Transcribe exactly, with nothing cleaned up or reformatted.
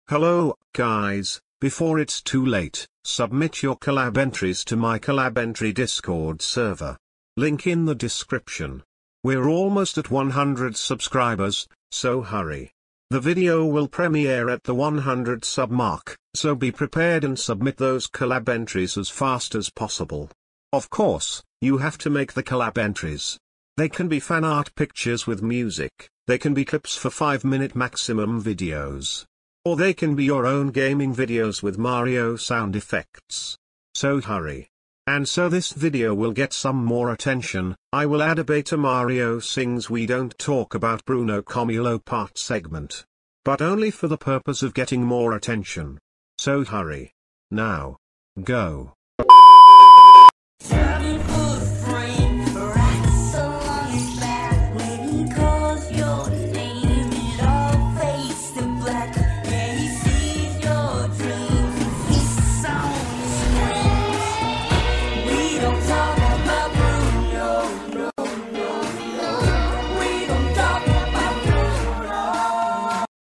Hello, guys, before it's too late, submit your collab entries to my collab entry Discord server. Link in the description. We're almost at one hundred subscribers, so hurry. The video will premiere at the one hundred sub mark, so be prepared and submit those collab entries as fast as possible. Of course, you have to make the collab entries. They can be fan art pictures with music, they can be clips for five minute maximum videos. Or they can be your own gaming videos with Mario sound effects. So hurry. And so this video will get some more attention, I will add a beta Mario Sings We Don't Talk About Bruno Camilo part segment. But only for the purpose of getting more attention. So hurry. Now. Go.